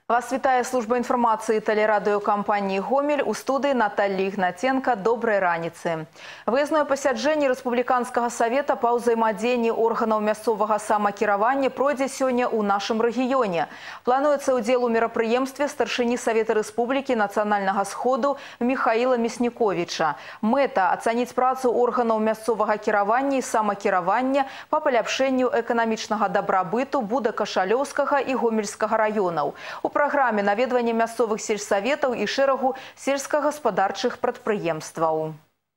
Вас вітає служба інформації телерадіокампанії «Гомель». У студії Наталія Ігнатенко. Доброй раніцы. Выездное пасяджэнне Республиканского совета по ўзаемадзеянні органаў мясцовага самакіравання пройдзе сёння ў нашым рэгіёне. Плануецца ўдзел у мерапрыемстве старшыні Совета Рэспублікі Нацыянальнага сходу Михаила Мясніковіча. Мэта – ацаніць працу органаў мясцовага кіравання і самакіравання па паляпшэнню эканамічнага дабрабыту Буда-Кашалёўскага і Гомельскага раёнаў. У праграме наведвання мясцовых сельсаветаў і шэрагу сельскагаспадарчых прадпрыемстваў.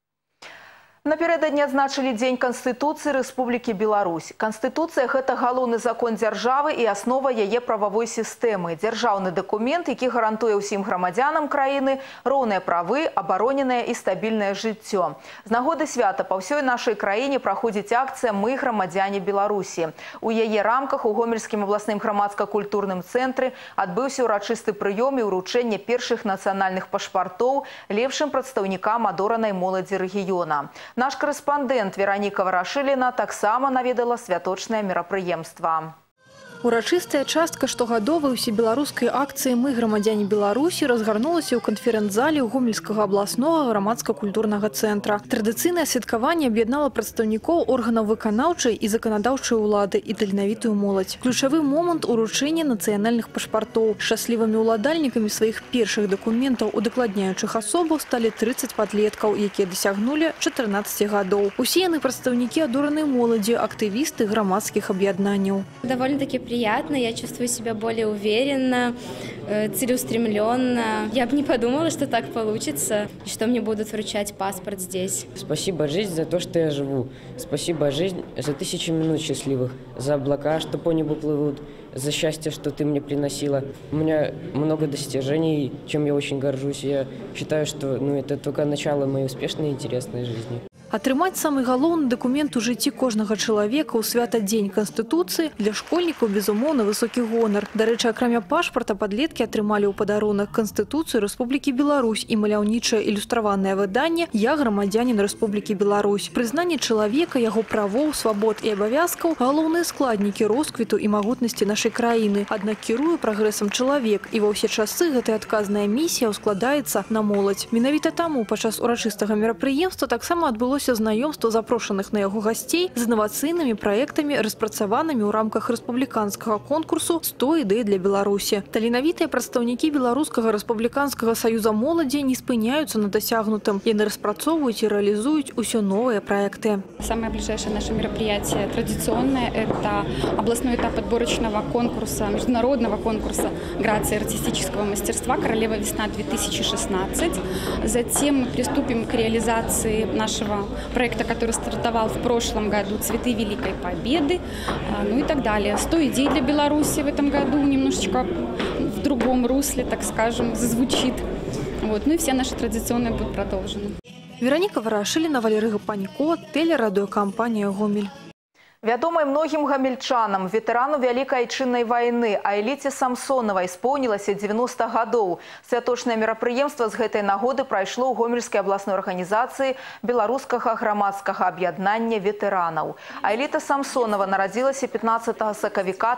Напярэдадні адзначылі Дзень Канстытуцыі Рэспублікі Беларусь. Канстытуцыя – гэта галоўны закон дзяржавы і аснова яе прававой сістэмы. Дзяржаўны дакумент, які гарантуе ўсім грамадзянам краіны роўныя правы, абароненае і стабільнае жыццё. З нагоды свята па ўсёй нашай краіне праходзіць акцыя «Мы – грамадзяне Беларусі». У яе рамках у Гомельскім абласным грамадска-культурным цэнтры адбыўся ўрачысты прыём і ўручэнне першых нацыянальных пашпартоў лепшым прадстаўнікам адоранай моладзі рэгіёна. Наш корэспандэнт Вераніка Варашыліна таксама наведала святочнае мерапрыемства. Урачыстая частка штогадовай усебеларускай акцыі «Мы – грамадзяне Беларусі» разгарнулася ў канферэнц-зале Гомельскага абласнога грамадска-культурнага цэнтра. Традыцыйнае святкаванне аб'яднала прадстаўнікоў органаў выканаўчай і заканадаўчай улады і таленавітую моладзь. Ключавы момант – уручэння нацыянальных пашпартоў. Шчаслівымі ўладальнікамі сваіх першых дакументаў удакладняючых асобаў сталі 30 падлеткаў, якія дасягнулі 14 гадоў. Усе яны прадстаўнікі адоранай моладзі, актывісты грамадскіх аб'яднанняў. Довольно-таки приятно, я чувствую себя более уверенно, целеустремленно. Я бы не подумала, что так получится, что мне будут вручать паспорт здесь. Спасибо, жизнь, за то, что я живу. Спасибо, жизнь, за 1000 минут счастливых, за облака, что по небу плывут, за счастье, что ты мне приносила. У меня много достижений, чем я очень горжусь. Я считаю, что это только начало моей успешной и интересной жизни. Атрымаць самы галоўны дакумент у жыцці кожнага чалавека ў свята Дзень Канстытуцыі для школьнікаў, безумоўна, высокі гонар. Дарэчы, акрамя пашпарта падлеткі атрымалі ў падарунак Канстытуцыю Рэспублікі Беларусь і маляўнічае ілюстраванае выданне «Я грамадзянін Рэспублікі Беларусь». Прызнанне чалавека, яго правоў, свабод і абавязкаў – галоўныя складнікі росквіту і магутнасці нашай краіны. Аднак кіруе прагрэсам чалавек, і ва ўсе часы гэтая адказная місія ўскладаецца на моладзь. Менавіта таму падчас урачыстага мерапрыемства таксама адбылося знаёмства запрошаных на яго гасцей з інавацыйнымі праектамі, распрацаванымі ў рамках рэспубліканскага конкурсу «100 ідэй для Беларусі». Таленавітыя прадстаўнікі Беларускага рэспубліканскага саюза моладзі не спыняюцца на дасягнутым. Яны распрацоўваюць і реализуют усё новые проекты. Самое ближайшее наше мероприятие традиционное – это областной этап отборочного конкурса, международного конкурса грации и артистического мастерства «Королева весна-2016». Затем мы приступим к реализации нашего проекта, который стартовал в прошлом году, «Цветы Великой Победы», ну и так далее. 100 идей для Беларуси в этом году немножечко в другом русле, так скажем, зазвучит. Ну и все наши традиционные будут продолжены. Вераніка Варашыліна, Валерий Гапанько, телерадиокомпания «Гомель». Вядомай многім гамельчанам, ветэрану Вялікай Айчыннай вайны Айліце Самсонавай споўнілася 90 гадоў. Святочнае мерапрыемства з гэтай нагоды прайшло ў Гомельскай абласной арганізацыі Беларускага грамадскага аб'яднання ветэранаў. Айліта Самсонава нарадзілася 15 сакавіка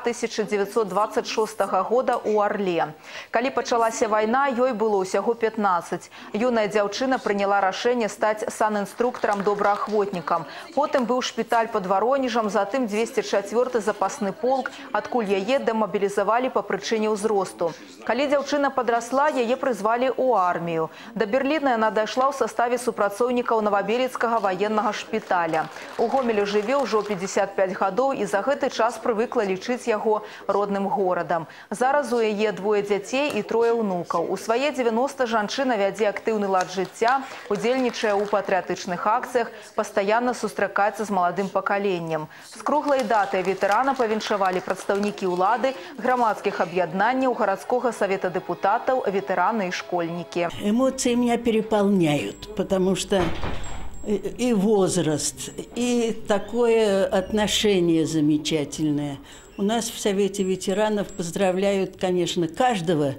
1926 года ў Арле. Калі пачалася вайна, ёй было ўсяго 15. Юная дзяўчына прыняла рашэнне стаць санінструктарам-добраахвотнікам. Потым быў шпіталь пад Варонежам, затым 204-й запасны полк, адкуль яе дэмабілізавалі па прычыне ўзросту. Калі дзяўчына падрасла, яе прызвалі ў армію. Да Берліна яна дайшла ў саставе супрацоўнікаў Новабелецкага ваеннага шпіталя. У Гомелю жыве ўжо 55 гадоў і за гэты час прывыкла лічыць яго родным горадам. Зараз у яе 2 дзяцей і 3 ўнукаў. У свае 90 жанчына вядзе актыўны лад жыцця, удзельнічае ў патрыятычных акцыях, пастаянна сустракаецца з маладым пакаленнем. З круглай датай ветэрана павіншавалі прадстаўнікі ўлады, грамадскіх аб'яднанняў, гарадскога совета депутатов, ветераны и школьники. Эмоции меня переполняют, потому что и возраст, и такое отношение замечательное. У нас в Совете ветеранов поздравляют, конечно, каждого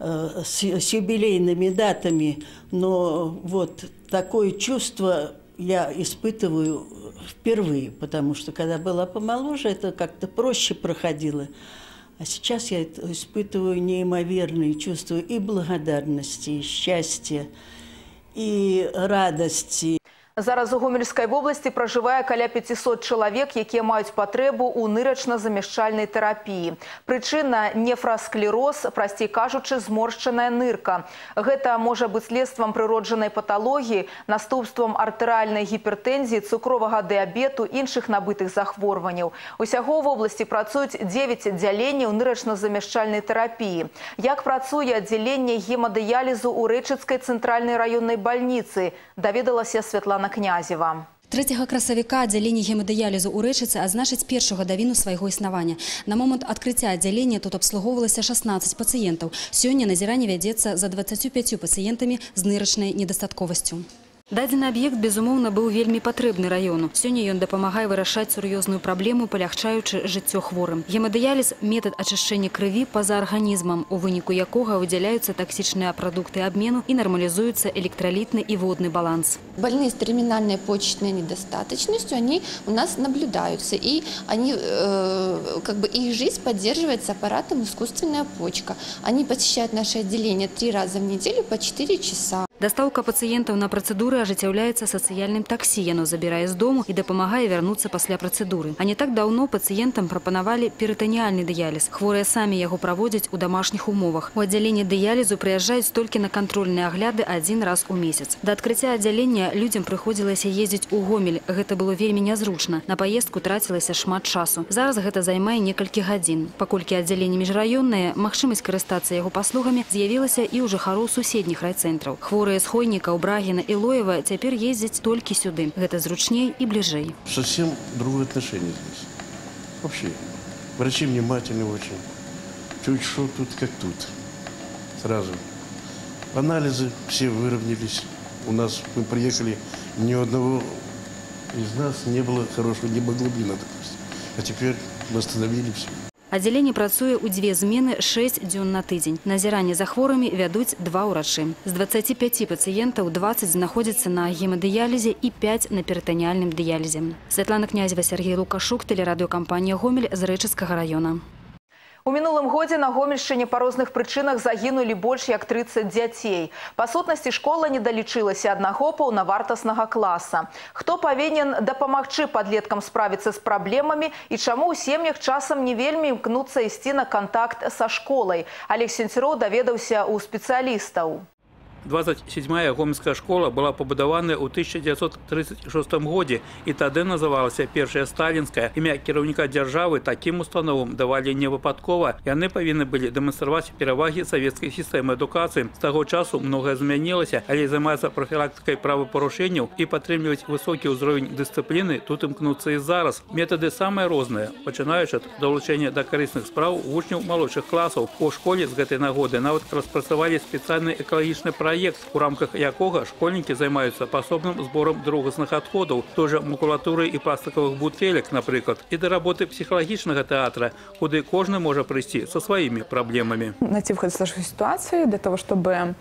с юбилейными датами, но вот такое чувство я испытываю впервые, потому что когда была помоложе, это как-то проще проходило. А сейчас я испытываю неимоверные чувства и благодарности, и счастья, и радости. Зараз у Гомельской области проживае каля 500 человек, якія маюць патрэбу ў нырачна-замяшчальнай тэрапіі. Прычына – нефрасклероз, прасцей кажучы, зморшчаная нырка. Гэта можа быць следствам прыроджанай паталогіі, наступствам артэрыяльнай гіпертэнзіі, цукровага дыябету, іншых набытых захворванняў. Усяго в области працуюць 9 аддзяленняў нырачна-замяшчальнай тэрапіі. Як працуе аддзяленне гемадыялізу ў Рэчыцкай цэнтральнай раённай бальніцы, даведалася Святлана Князева. 3 красавіка аддзяленне гемадыялізу ў Рэчыцы адзначыць першую гадавіну свайго існавання. На момант адкрыцця аддзялення тут абслугоўвалася 16 пацыентаў. Сёння назіранне вядзецца за 25 пацыентамі з нырачнай недастатковасцю. Дадзены аб'ект, безумоўна, быў вельмі патрэбны раёну. Сёння ён дапамагае вырашаць сур'ёзную праблему, палягчаючы жыццё хворым. Гемадыяліз – метад ачышчэння крыві па-за арганізмам, у выніку якога выдзяляюцца таксічныя прадукты абмену і нармалізуецца электролітны і водны баланс. Больные с терминальной почечной недостаточностью, они у нас наблюдаются, и они, их жизнь поддерживается аппаратом искусственная почка. Они посещают наше отделение 3 раза в неделю по 4 часа. Дастаўка пацыентаў на працэдуры ажыццяўляецца сацыяльным таксі. Яно забірае з дому і дапамагае вярнуцца пасля працэдуры. А не так даўно пацыентам прапанавалі перытаніяльны дыяліз. Хворыя самі яго праводзяць у дамашніх умовах. У аддзяленні дыялізу прыязджаюць толькі на кантрольныя агляды 1 раз у месяц. Да адкрыцця аддзялення людзям прыходзілася ездзіць у Гомель. Гэта было вельмі нязручна. На паездку трацілася шмат часу. Зараз гэта займае некалькі гадзін. Паколькі аддзяленне міжраённае, магчымасць карыстацца яго паслугамі з'явілася і ў жыхароў суседніх райцэнтраў. Хворыя з Хойнікаў, Брагіна і Лоева цяпер ездзяць толькі сюды. Гэта зручней і бліжэй. Совсем другое отношение здесь. Вообще. Врачи внимательны очень. Чуть что тут, как тут. Сразу. Анализы все выровнялись. У нас, мы приехали, ни одного из нас не было хорошего гемоглобина, допустим. А теперь восстановили все. Аддзяленне працуе ў 2 змены 6 дзён на тыдзень. Назіранне за хворымі вядуць 2 ўрачы. З 25 пацыентаў 20 знаходзяцца на гемадыялізе і 5 на перытаніяльным дыялізе. Святлана Князева, Сергей Лукашук, тэлерадыёкампанія «Гомель» з Рэчыцкага раёна. У мінулым годзе на Гомельшчыне па розных прычынах загінулі больш як 30 дзяцей. Па сутнасці, школа не далічылася аднаго паўнавартаснага класа. Хто павінен дапамагчы падлеткам справіцца з праблемамі і чаму ў сем'ях часам не вельмі імкнуцца ісці на кантакт са школай? Олег Сенцюроў даведаўся ў спецыялістаў. 27-я гомельская школа была пабудаваная ў 1936 годзе і тады называлася першая сталінская. Імя кіраўніка дзяржавы такім установам давалі не выпадкова. Яны павінны былі дэманстраваць перавагі савецкай сістэмы адукацыі. З таго часу многае змянілася, але займацца прафілактыкай правапарушэнняў і падтрымліваць высокі ўзровень дысцыпліны тут імкнуцца і зараз. Метады самыя розныя, пачынаючы ад далучэння да карысных спраў вучняў малодшых класаў. У школе з гэтай нагоды нават распрацавалі спецыяльны экалагічны праект, у рамках якога школьнікі займаюцца пасобным зборам другасных адходаў, той жа макулатуры і пластикавых бутэлек, напрыклад, і да работы псіхалагічнага тэатра, куды кожны можа прыйсці са сваімі праблемамі. Найти выход из сложной ситуации для того, чтобы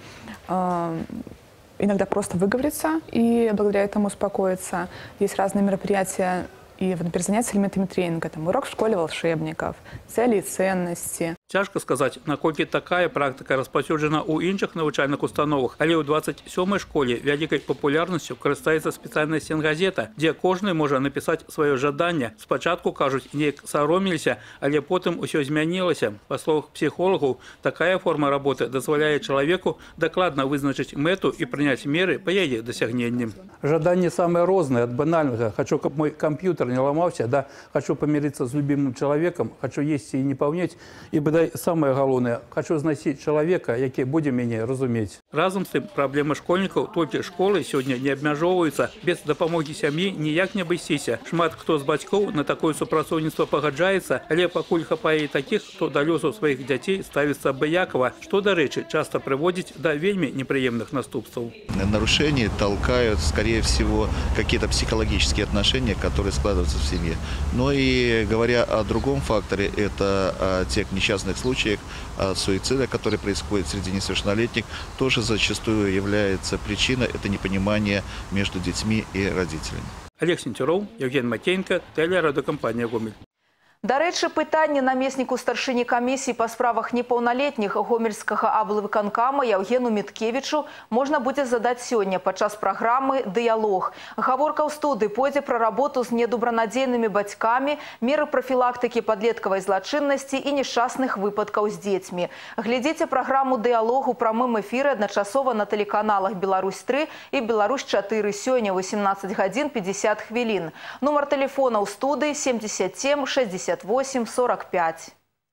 иногда просто выговориться и благодаря этому успокоиться. Есть разные мероприятия и, например, занятия элементами тренинга, там, урок в школе волшебников, цели и ценности. Цяжка сказаць, наколькі такая практыка распаўсюджана ў іншых навучальных установах, але ў 27-й школе вялікай папулярнасцю карыстаецца спецыяльная сценгазета, дзе кожны можа напісаць сваё жаданне. Спачатку, кажуць, неяк сароміліся, але потым усё змянілася. Па словах псіхолагаў, такая форма работы дазваляе чалавеку дакладна вызначыць мэту і прыняць меры па яе дасягненні. Жаданні самыя розныя, ад банальнага. Хочу, каб мой компьютер не ломался, да, хочу помириться с любимым человеком, хочу есть и не паўнець, і самое галоўнае, хочу знайсці чалавека, які будзе мяне разумець. Разам з тым, праблемы школьнікаў толькі школы сёння не абмяжоўваюцца. Без дапамогі сям'і ніяк не абысціся. Шмат хто з бацькоў на такое супрацоўніцтва пагаджаецца, але пакуль хапае і такіх, хто да лёсу сваіх дзяцей ставіцца абыякава, што, дарэчы, часта прыводзіць да вельмі непрыемных наступстваў. Нарушения толкают, скорее всего, какие-то психологические отношения, которые складываются в семье. Но и говоря о другом факторе, это о тех несчастных случаях суицида, которые происходят среди несовершеннолетних, тоже зачастую является причиной, это непонимание между детьми и родителями. Олег Сенцюроў, Евген Матейнко, телерадиокомпания «Гомель». Дарэчы, пытанне намесніку старшыні камісіі па справах непаўналетніх гомельскага аблвыканкама Яўгену Міткевічу можна будзе задаць сёння падчас праграмы «Дыялог». Гаворка ў студыі пойдзе пра работу з недобранадзейнымі бацькамі, меры прафілактыкі падлеткавай злачыннасці і нешчасных выпадкаў з дзецьмі. Глядзіце праграму «Дыялог» у прамым эфіры адначасова на тэлеканалах «Беларусь-3» і «Беларусь-4» сёння 18 гадзін 50 хвілін. Нумар тэлефона ў студыі 77 60 45.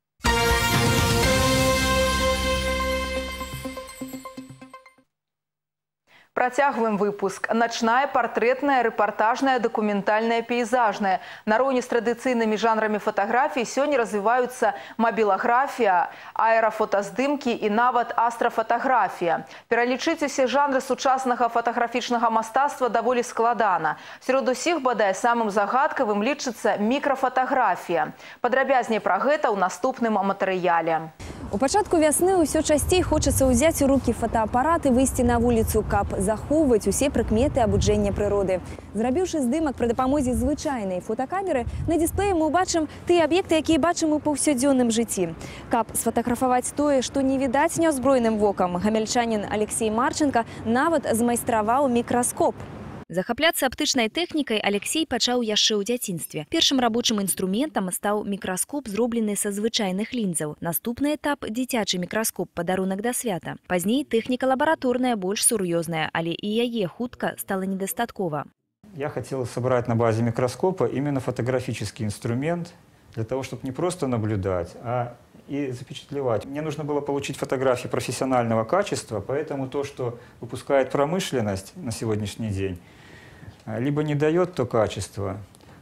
Працягваем выпуск. Начная, партрэтная, рэпартажная, дакументальная, пейзажная. Нароўні з традыцыйнымі жанрамі фатаграфіі сёння развіваюцца мабілаграфія, аэрафотаздымкі і нават астрафатаграфія. Пералічыць усе жанры сучаснага фатаграфічнага мастацтва даволі складана. Сярод усіх, бадай, самым загадкавым лічыцца мікрафатаграфія. Падрабязней пра гэта ў наступным матэрыяле. У пачатку вясны ўсё часцей хочацца ўзяць у рукі фотоапарат і выйсці на вуліцу, каб захоўваць усе прыкметы абуджэння прыроды. Зрабіўшы здымак пры дапамозе звычайнай фотокамеры, на дысплеі мы ўбачым тыя аб'екты, якія бачым у паўсядзённым жыцці. Каб сфотаграфаваць тое, што не відаць няўзброеным вокам, гамяльчанін Алексей Марченко нават змайстраваў мікраскоп. Захапляцца аптычнай тэхнікай Алексей пачаў яшчэ ў дзяцінстве. Першым рабочым інструментам стаў мікраскоп, зроблены са звычайных лінзаў. Наступны этап – дзіцячы мікраскоп, падарунак да свята. Пазней тэхніка лабараторная больш сур'ёзная, але і яе хутка стала недастаткова. Я хотел собрать на базе микроскопа именно фотографический инструмент для того, чтобы не просто наблюдать, а и запечатлевать. Мне нужно было получить фотографии профессионального качества, поэтому то, что выпускает промышленность на сегодняшний день, либо не дает то качество,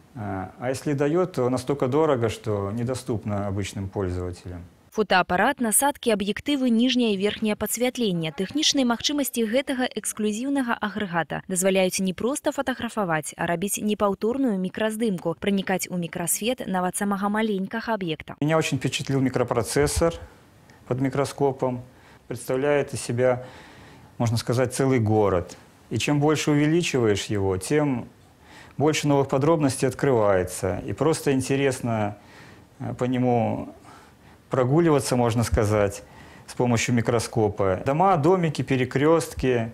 а если дает, то настолько дорого, что недоступно обычным пользователям. Фотоапарат, насадкі, аб'ектывы, ніжняе і верхняе падсвятленне. Тэхнічныя магчымасці гэтага эксклюзіўнага агрэгата дазваляюць не проста фатаграфаваць, а рабіць непаўторную мікраздымку, пранікаць у мікрасвет нават самага маленькага аб'екта. Меня очень впечатлил микропроцессор под микроскопом. Представляет из себя, можно сказать, целый город. И чем больше увеличиваешь его, тем больше новых подробностей открывается. И просто интересно по нему прогуливаться, можно сказать, с помощью микроскопа. Дома, домики, перекрестки.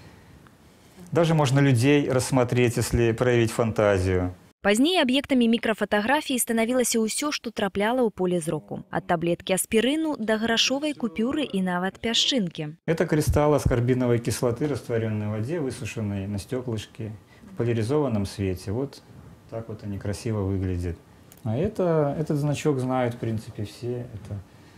Даже можно людей рассмотреть, если проявить фантазию. Пазней аб'ектамі мікрафатаграфіі станавілася ўсё, што трапляла ў поле зроку. Ад таблеткі аспірыну да грашовай купюры і нават пясчынкі. Это кристалл аскорбиновой кислоты, растворенной в воде, высушенной на стеклышке в поляризованном свете. Вот так вот они красиво выглядят. А этот значок знают, в принципе, все. Это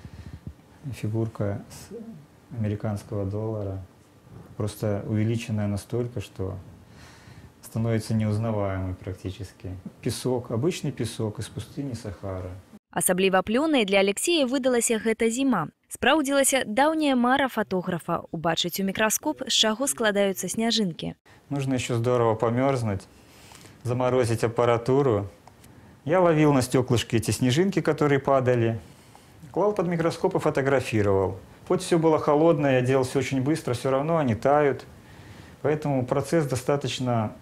фигурка с американского доллара, просто увеличенная настолько, что становится неузнаваемой практически. Песок, обычный песок из пустыни Сахара. Асабліва плёнай для Алексея выдалася гэта зіма. Спраўдзілася даўняя мара фотографа – убачыць у мікраскоп, з чаго складаюцца сняжынкі. Нужно еще здорово померзнуть, заморозить аппаратуру. Я ловил на стеклышке эти снежинки, которые падали, клал под микроскоп и фотографировал. Хоть все было холодное, я делал все очень быстро, все равно они тают. Поэтому процесс достаточно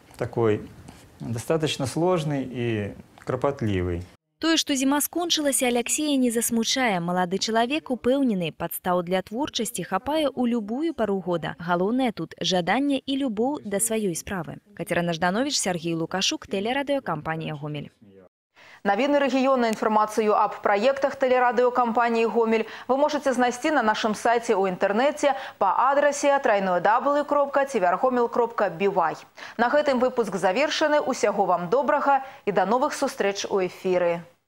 сложный и кропотливый. Тое, што зіма скончылася, Алексея не засмучае. Малады чалавек упэўнены, падстаў для творчасці хапае ў любую пару года. Галоўнае тут жаданне і любоў да сваёй справы. Кацярына Жданович, Сергей Лукашук, тэлерадыёкампанія «Гомель». Навіны рэгіёна, інфармацыю аб праектах тэлерадыёкампаніі «Гомель» вы можете знайсці на нашым сайце ў інтэрнэце па адрасе www.tvrgomel.by. На гэтым выпуск завершаны. Усяго вам добрага і да новых сустрэч у эфіры.